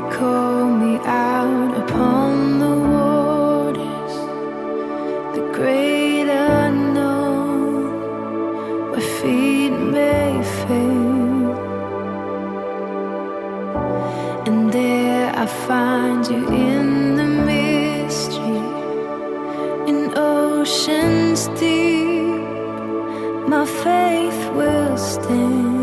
call me out upon the waters, the great unknown, where feet may fail. And there I find you in the mystery, in oceans deep. My faith will stand.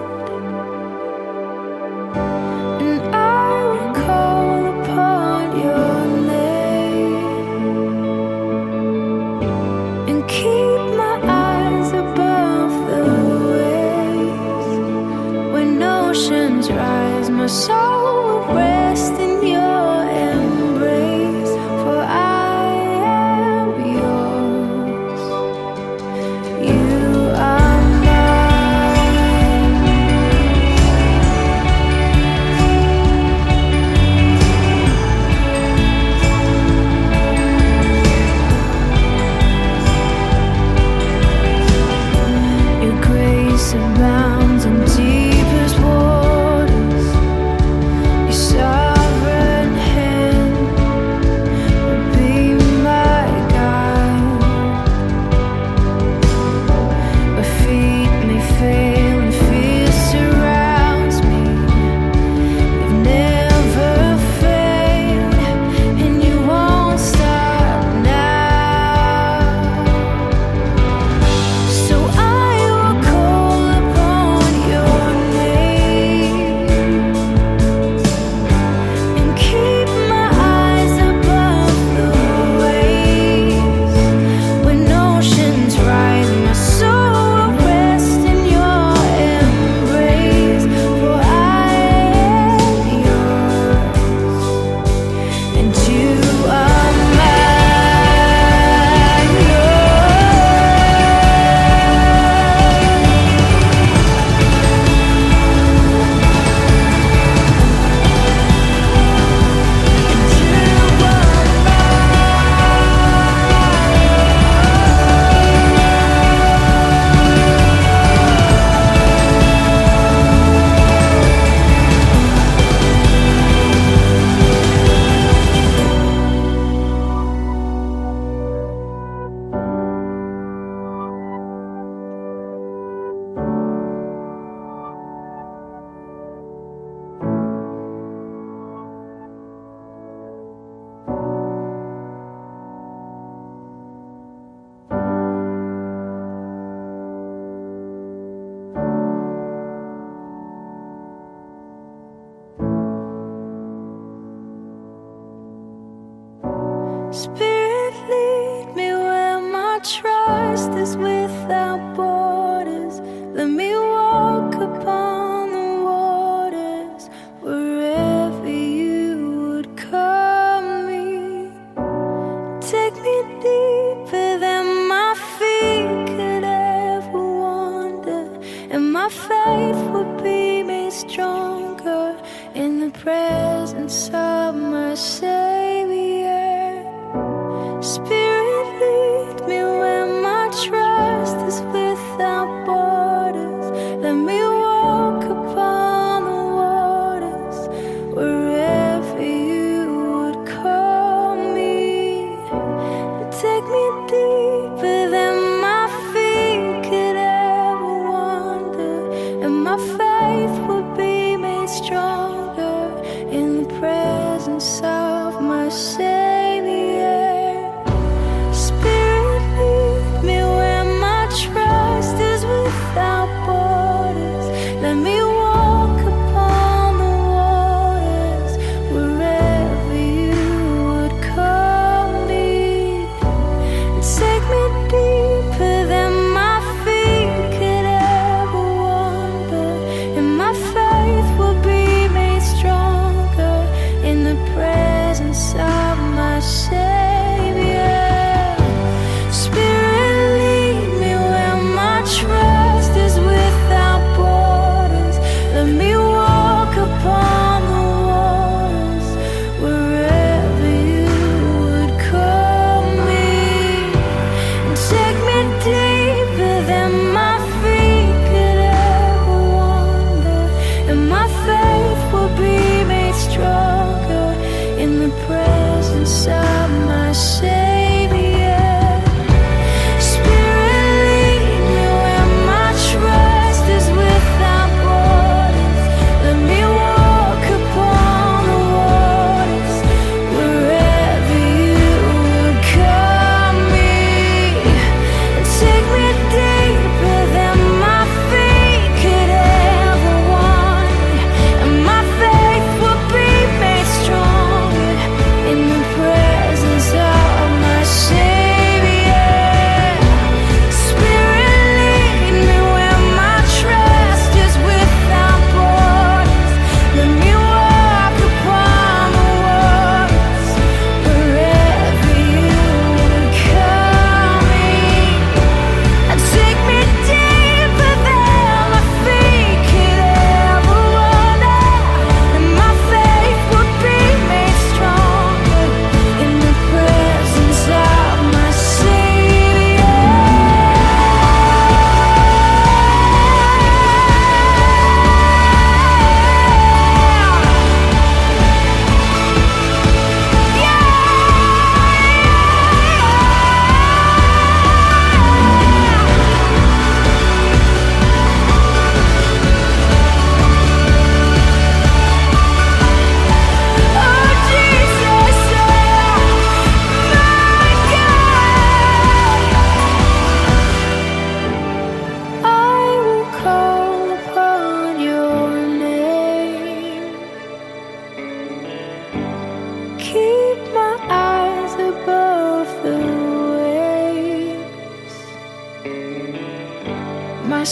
Rise, my soul will rest in your embrace, for I am yours. You are mine. Your grace abounds in deepest waters. Sovereign hand will be my guide. Where feet may fail and fear surrounds me, you've never failed, and you won't stop now. So I will call upon your name. Keep my eyes above the waves. When oceans rise, my soul will rest in your embrace, for I am yours, and you are mine. Spirit, lead me where my trust is without borders. Let me walk upon the waters, wherever you would call me. Take me deeper than my feet could ever wander, and my faith will be made stronger in the presence of my Savior. Spirit, lead me where my trust is without borders. Let me walk upon the waters, wherever you would call me. Take me deeper than my feet could ever wander, and my faith will be made stronger in the presence of my Savior. Spirit, lead me where my trust is without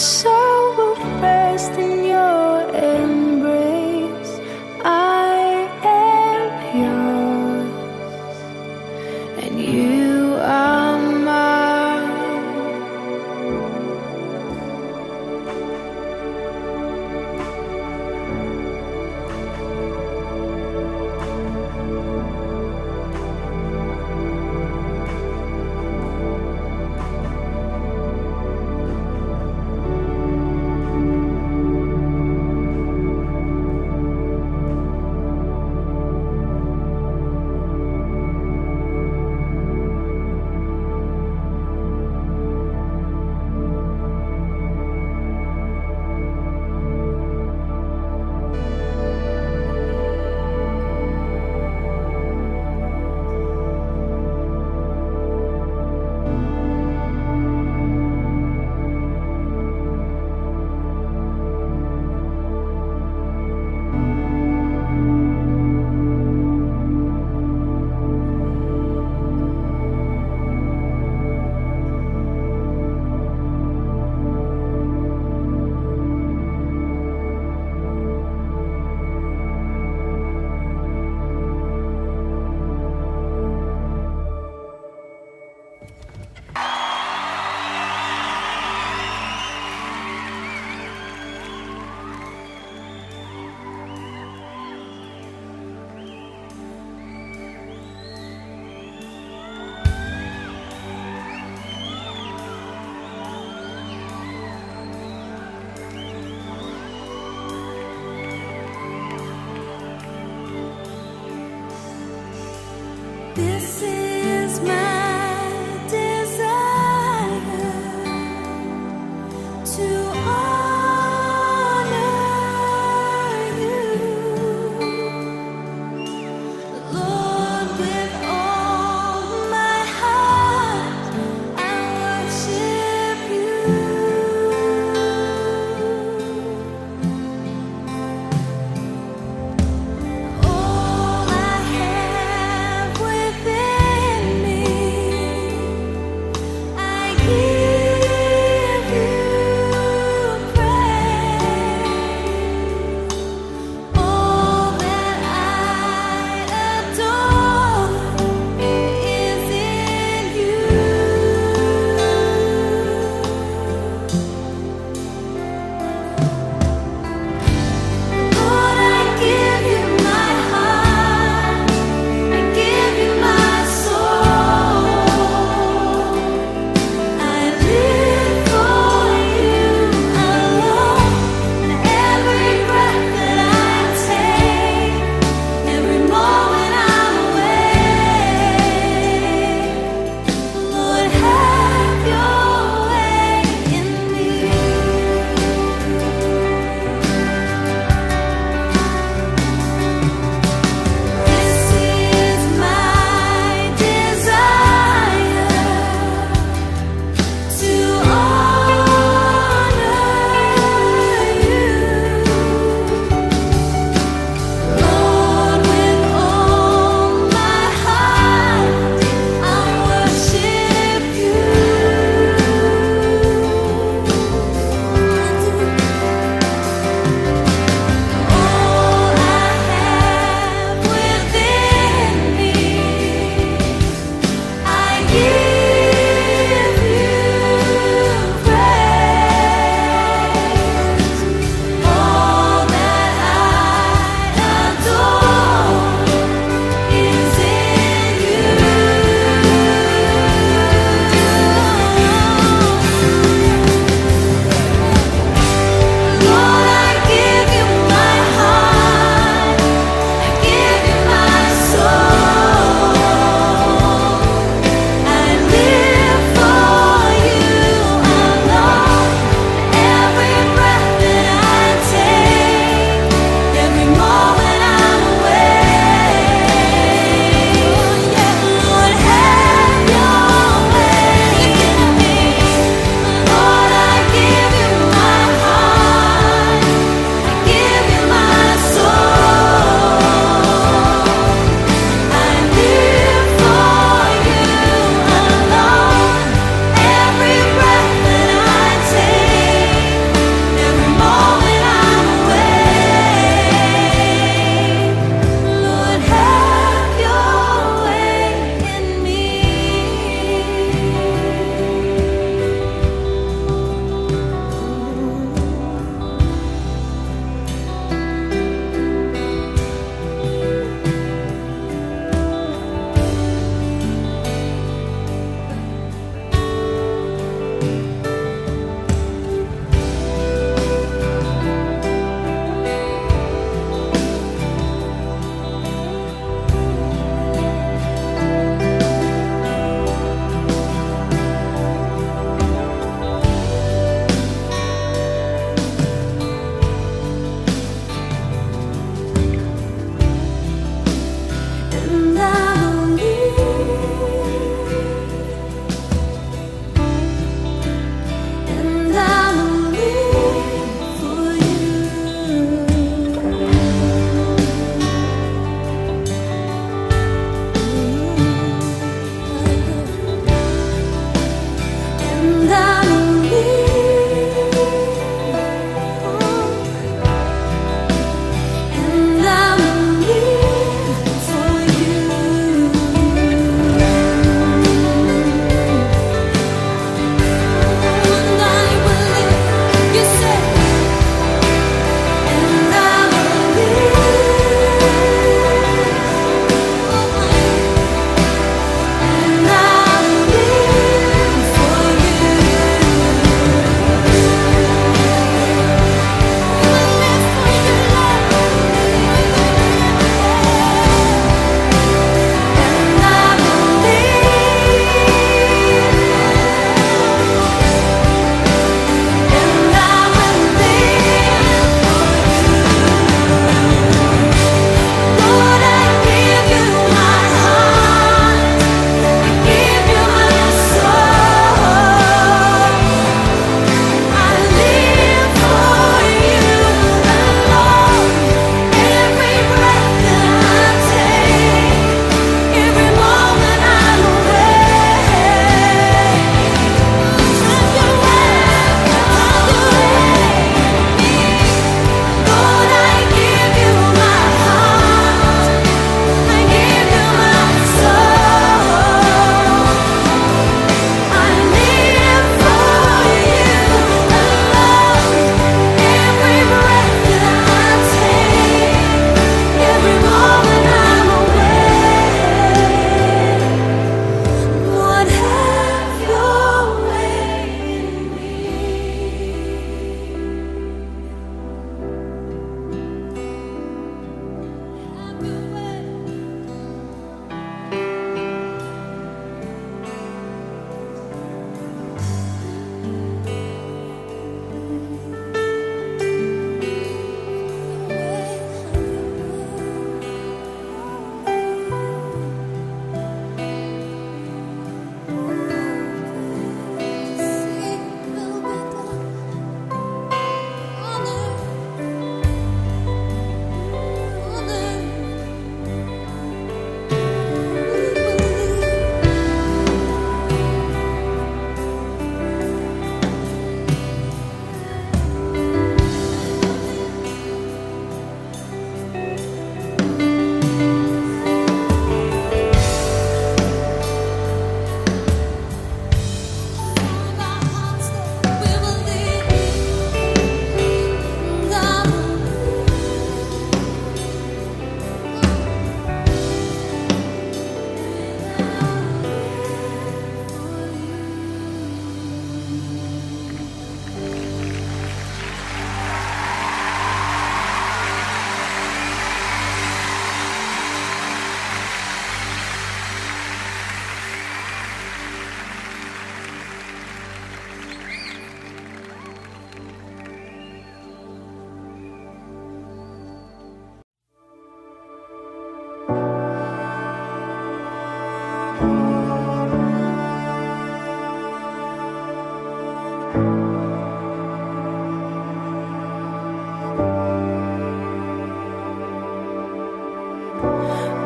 soul will rest in your embrace. I am yours, and you are mine.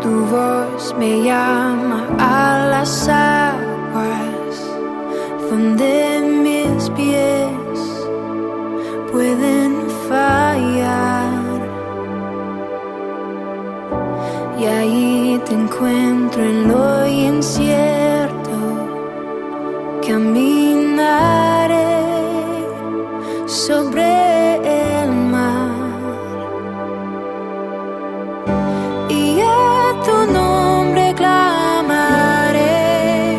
Tu voz me llama a las aguas donde mis pies pueden fallar, y ahí te encuentro en lo incierto. Caminaré sobre el mar y a tu nombre clamaré.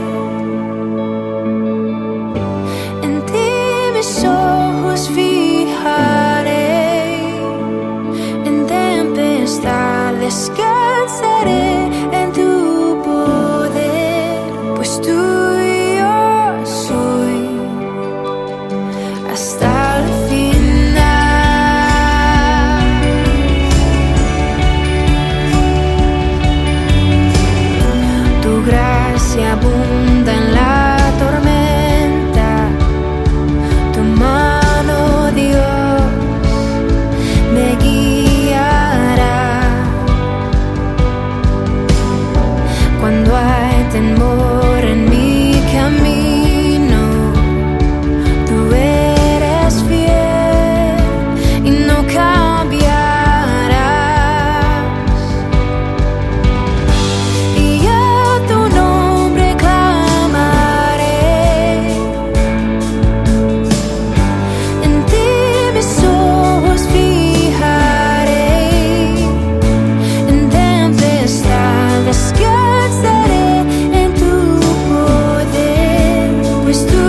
En ti mis ojos fijaré, en tempestad descansaré en tu poder, pues tú hasta el final. Tu gracia abunda en la tormenta, tu mano, Dios, me guiará. Cuando hay temor en mi camino, tú eres fiel y no cambiarás. Y a tu nombre clamaré, en ti mis ojos fijaré, en tempestad descansaré en tu poder, pues tú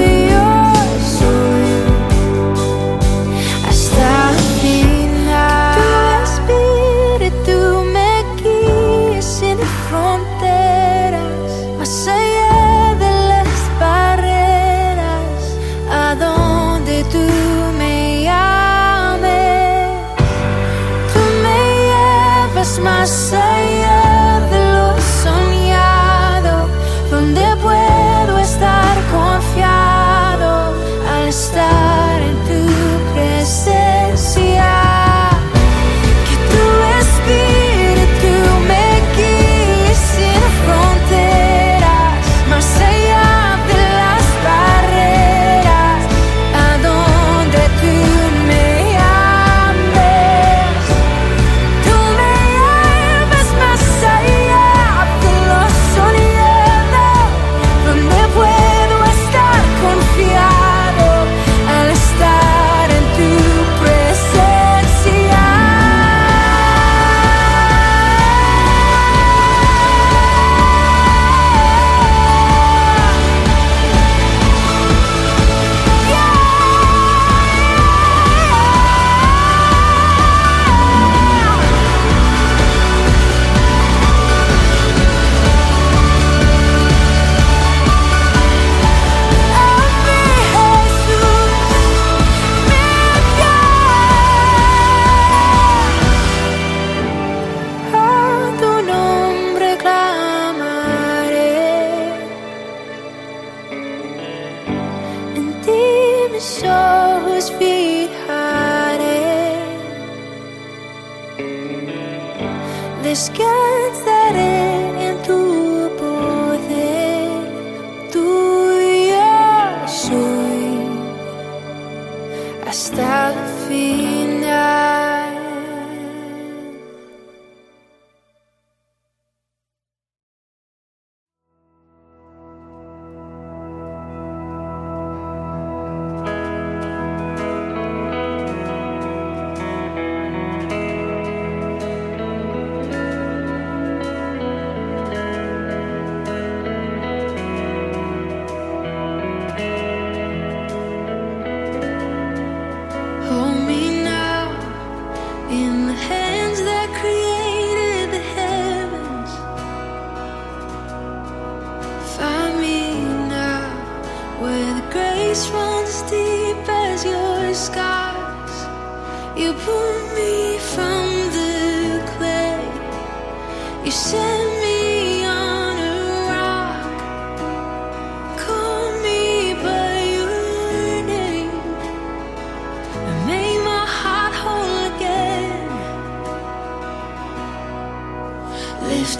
más allá de lo soñado, donde puedo estar confiado al estar en tu presencia. Que tu espíritu me guíe sin fronteras, más allá de las barreras, a donde tú me llames. Tú me llamas más allá de lo soñado, donde puedo estar confiado al estar en tu presencia. Mis ojos fijaré, descansaré en tu poder, tuyo soy hasta el final. Hold me now in the hands that created the heavens. Find me now where the grace runs deep as your skies. You pull me from the clay, you set me on a rock. Call me by your name and make my heart whole again. Lift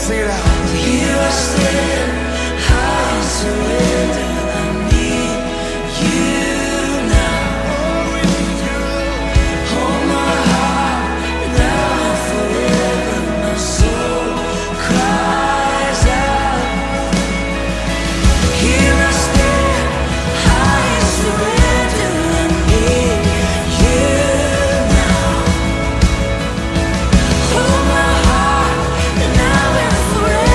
Sing it out. Here I stand, I surrender. I need you now. Hold my heart now and forever. My soul cries out. Here I stand, I surrender. I need you now. Hold my heart now and forever.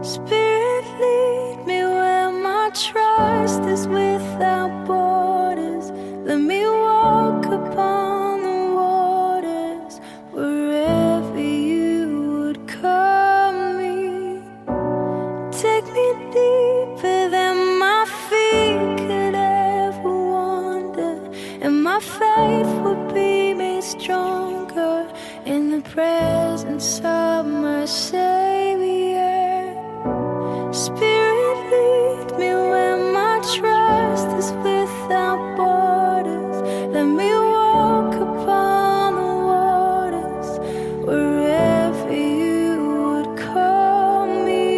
Spirit, lead me where my trust is without borders. Let me walk upon the waters wherever you would call me. Take me deeper than my feet could ever wander, and my faith would be made stronger in the presence of my Savior. Spirit, lead me where my trust is without borders. Let me walk upon the waters wherever you would call me.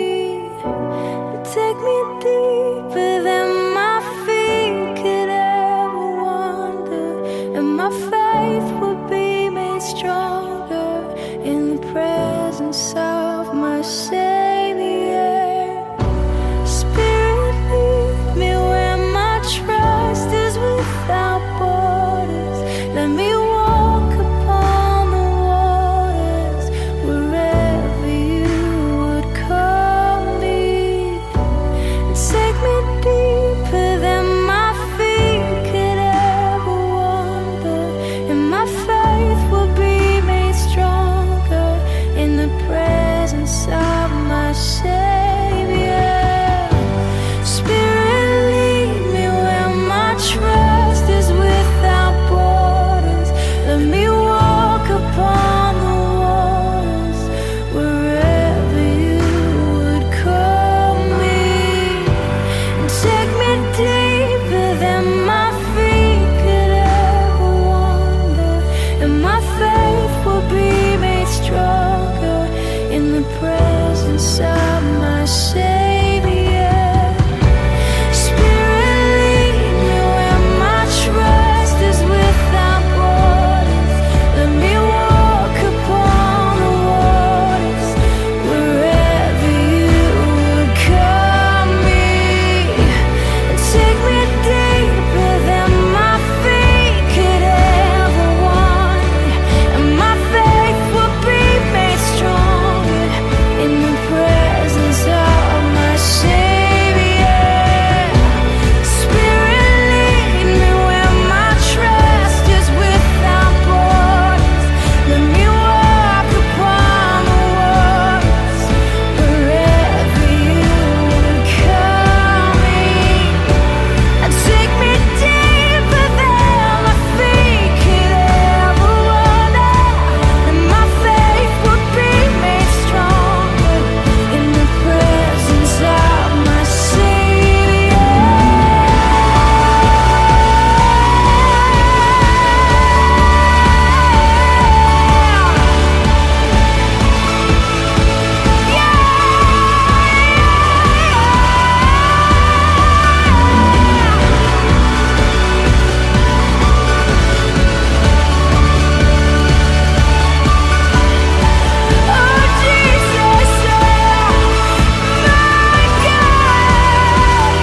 Take me deeper than my feet could ever wander, and my faith would be made stronger in the presence of my Savior. Spirit, lead me where my trust is without borders. Let me walk upon the waters wherever you would call me. Take me deeper than my feet could ever wander, and my faith will be made stronger in the presence of my Savior. Spirit, lead me where my trust is without borders. Let me walk upon the waters wherever you would call me. Take me deeper than my feet could ever wander, and my faith will be made stronger in the presence of my Savior. Spirit, lead me where my trust is without borders. Let me walk upon the waters wherever you would call me. Take me deeper than my feet could ever wander, and my faith will be made stronger in the presence of my Savior. Spirit, lead me where my trust is without borders. Let me walk upon the waters wherever you would call me. Take me deeper than my feet could ever wander, and my faith would be made stronger in the presence of my Savior. Oh Jesus, my God,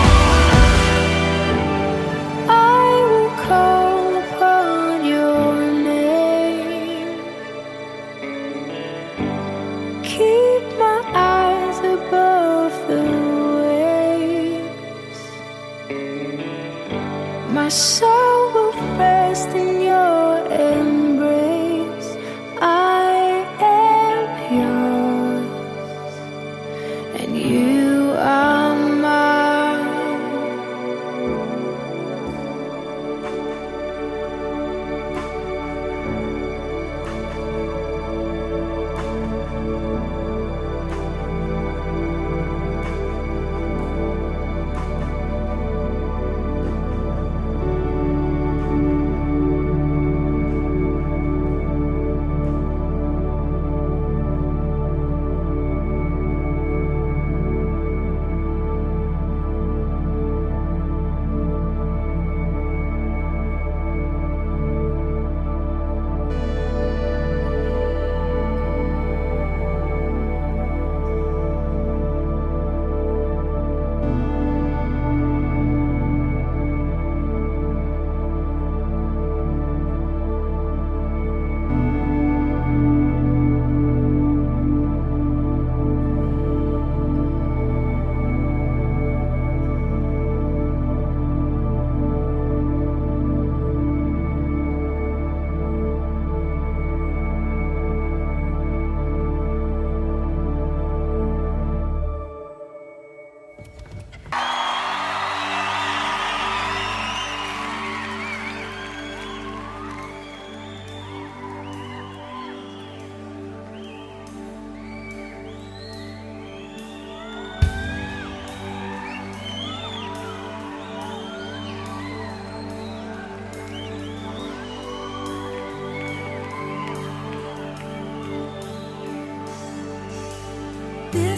I will call upon your name. Keep my eyes above the waves. My soul will rest in your embrace. I am yours, and you are mine.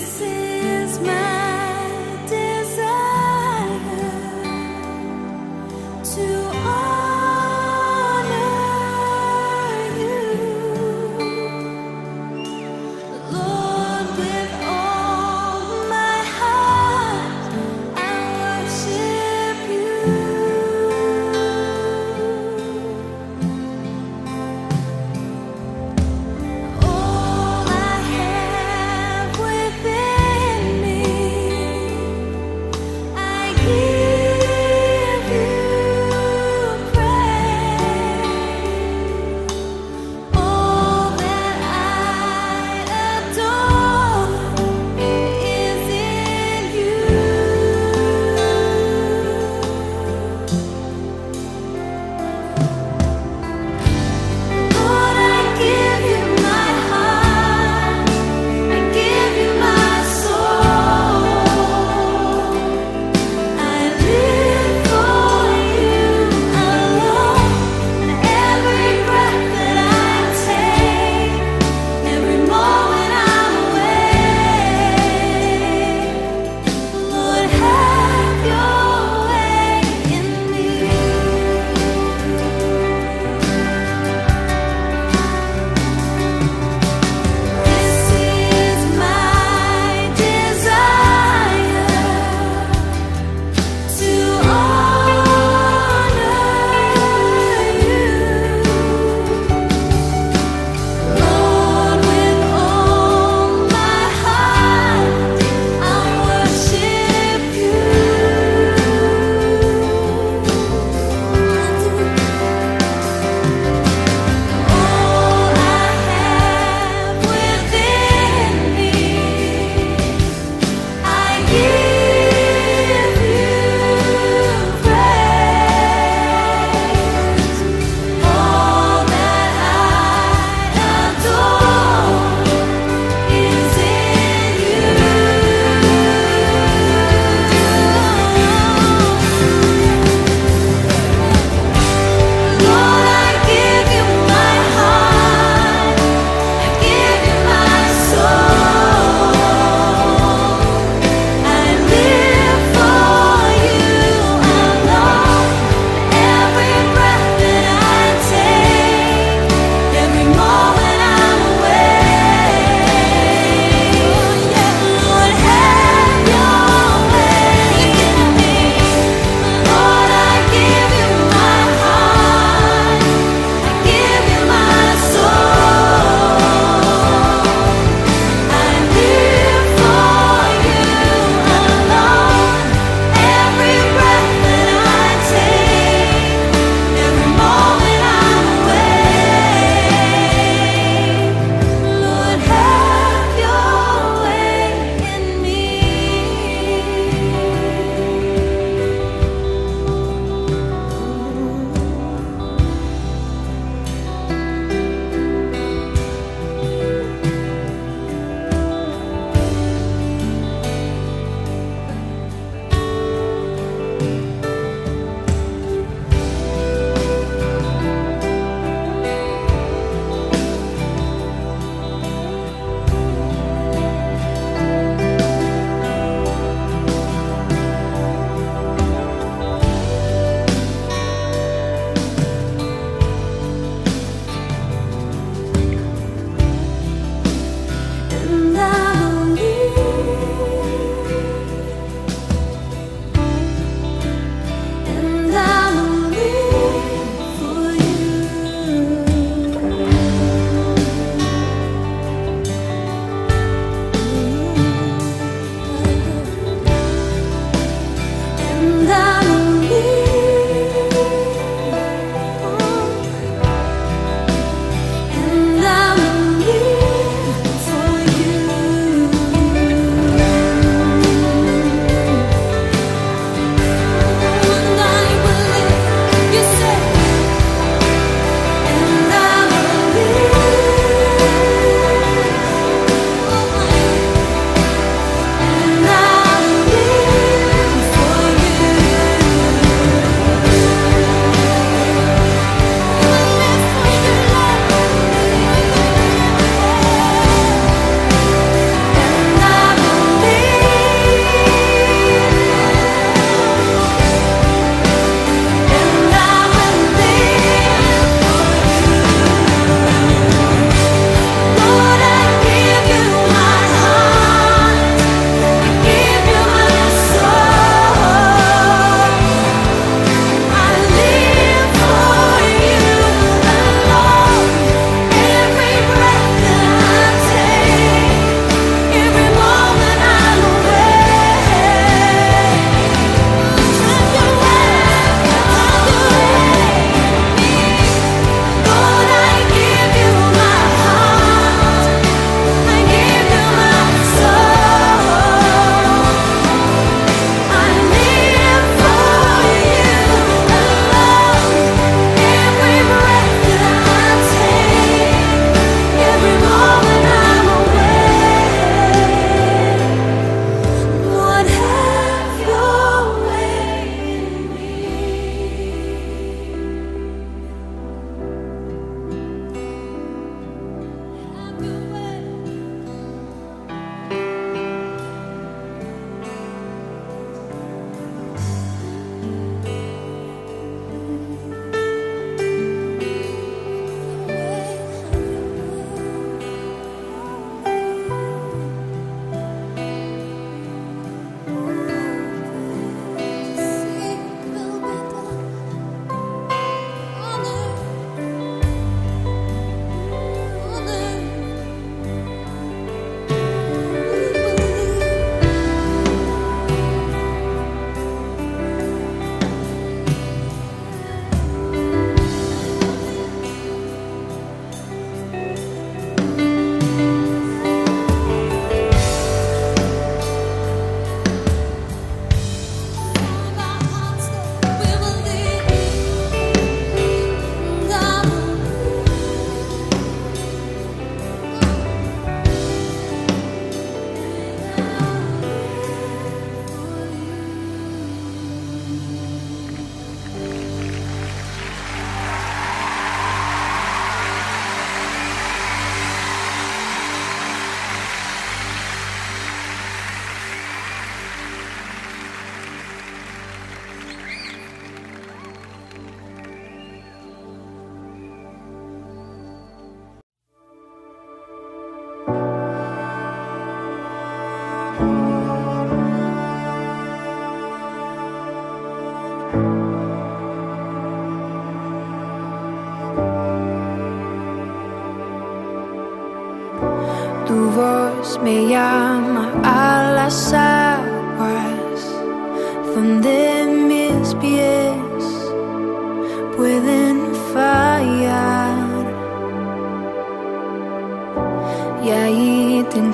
All I have within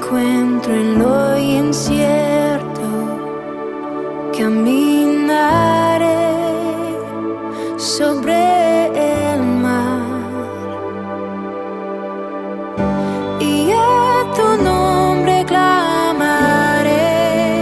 encuentro en lo incierto, caminaré sobre el mar y a tu nombre clamaré.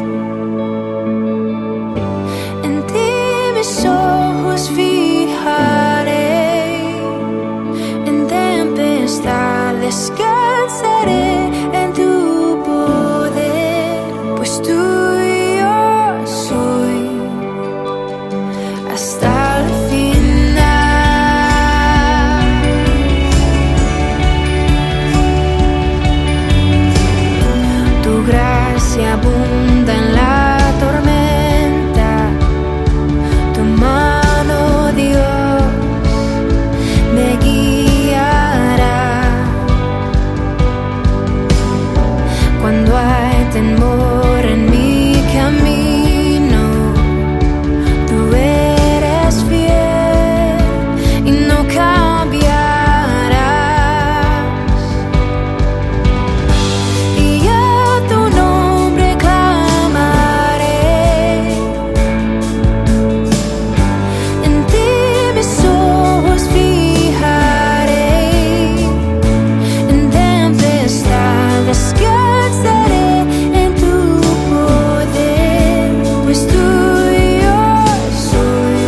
En ti mis ojos fijaré, en tempestad descansaré en tu poder, pues tuyo soy hasta el final. Tu gracia abunda en la tormenta, tu mano, Dios, me guiará. Cuando hay temor en mi camino, tú eres fiel y no cambiarás. Y a tu nombre clamaré, en ti mis ojos fijaré, en tempestad descansaré en tu poder, pues tuyo soy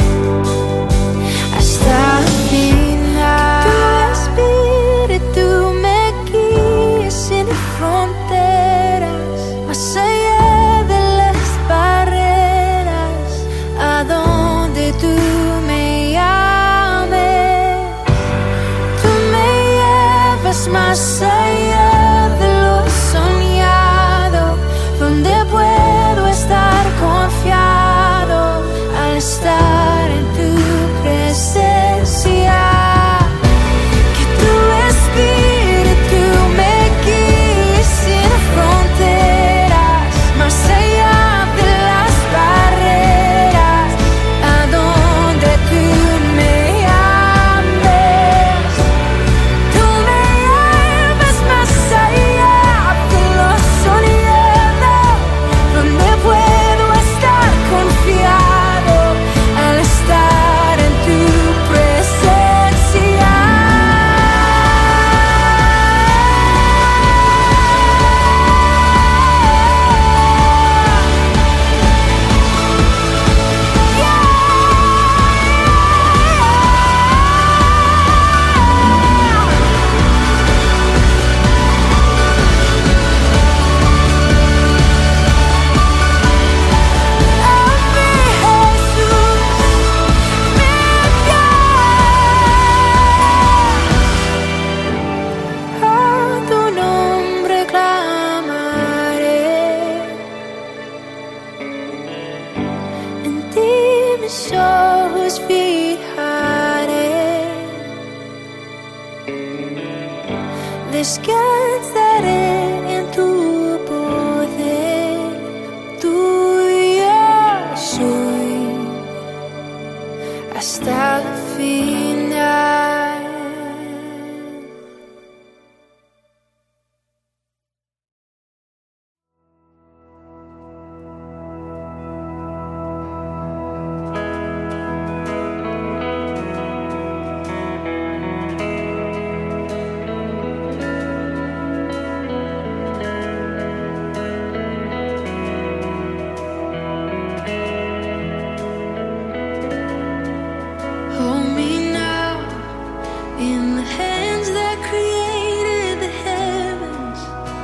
hasta el final. Tu espíritu me guía sin fronteras, más allá de las barreras, a donde tú me llames. Tú me llevas más allá de lo soñado, donde puedo estar confiado al estar en tu presencia. Que tu espíritu me guíe sin fronteras, más allá de las barreras, a donde tú me llames. Tú me llevas más allá de lo soñado, donde puedo estar confiado al estar en tu presencia. A tu nombre clamaré, en ti mis ojos fijaré, descansaré en tu poder, tuyo soy hasta el final. Hold me now in the hands that created the heavens.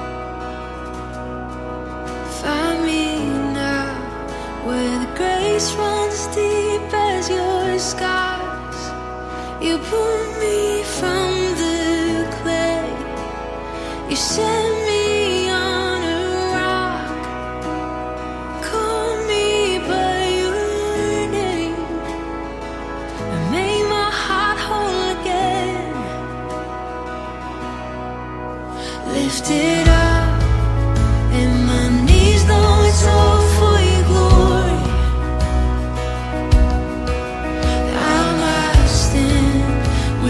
Find me now where the grace runs deep as your skies. You pull me from the clay, you set me on a rock. Call me by your name and make my heart whole again. Lifted up and my knees know it's all for your glory. I might stand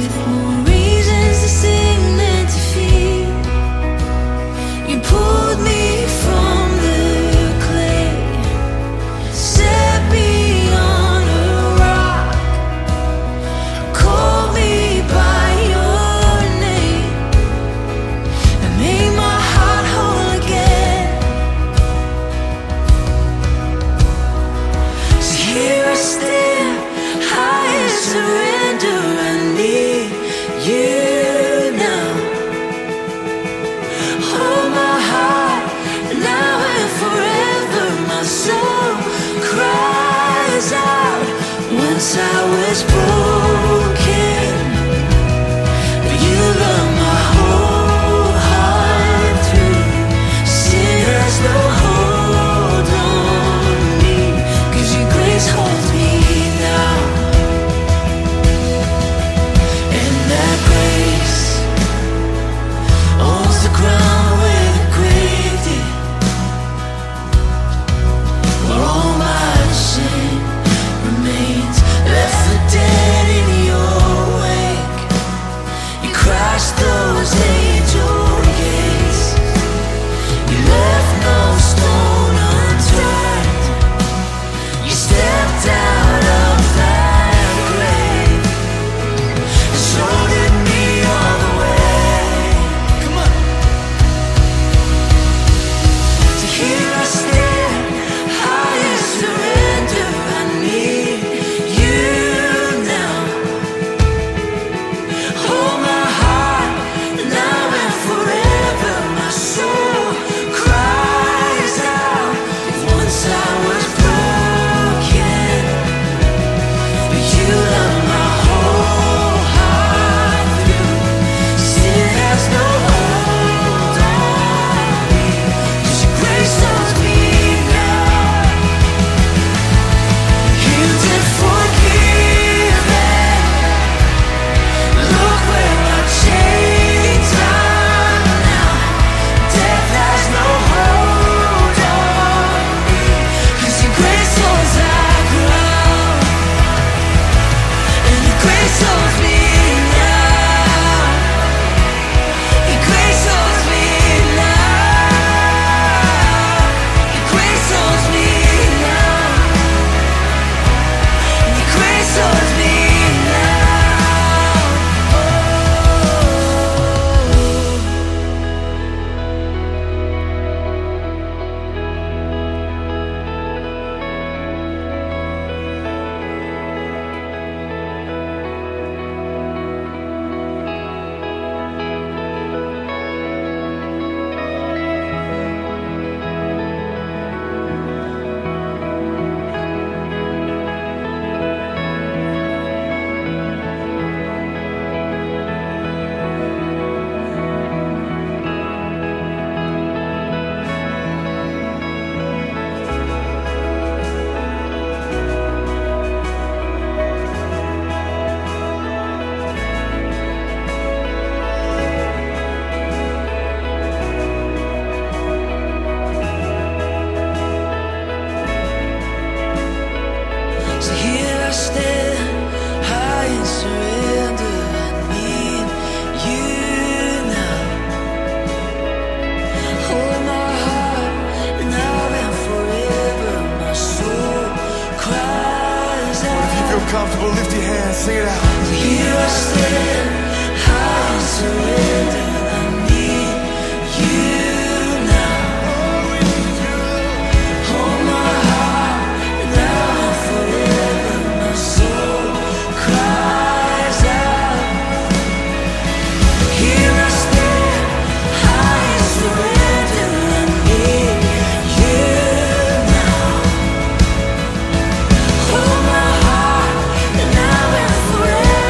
soul cries out. Once I was broken, but you love my whole heart through. Sin has no hold on me, 'cause your grace holds me now. And that grace owns the ground where the grave did, where all my sin remains, left for dead in your wake. You crashed those angel gates, you left no stone unturned. You stepped out of that grave and showed me all the way. Come on. So here I stand, I surrender. I need you now. Hold my heart now and forever. My soul cries out. Once I was broken, but you love my whole heart through. Sin has no hold on me, 'cause your grace owns me now. Healed and forgiven. Look where my chains are now. Death has no hold on me, 'cause your grace holds that ground. And your grace holds me now. Your grace holds me now. Your grace holds me now. Your grace holds me now. So here I stand, high in surrender. I need you now. Hold my heart now and forever. My soul cries If you out. feel comfortable, lift your hands, sing it out. So here I stand, high in surrender. I need you now. Hold my heart now and forever. My soul cries out. Here I stand, high in surrender. I need you now. Hold my heart now and forever.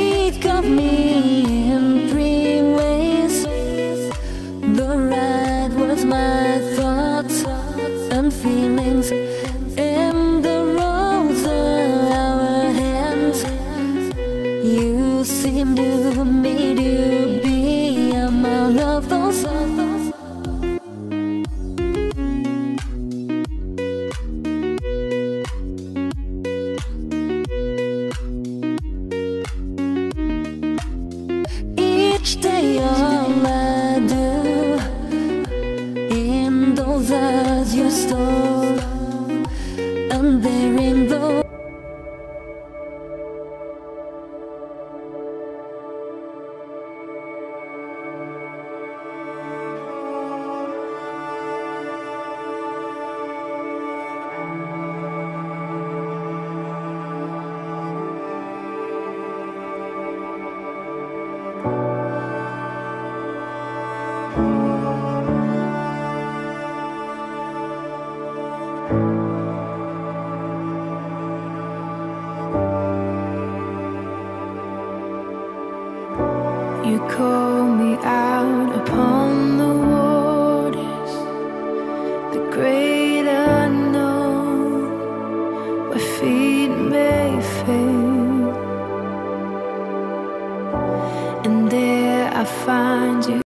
speak of me in three ways. The right was my thoughts and feelings, and the wrongs are our hands. You seem to me to be among of those others. Each day all I do in those eyes you stole, and there in those you call me out upon the waters, the great unknown, where feet may fail, and there I find you.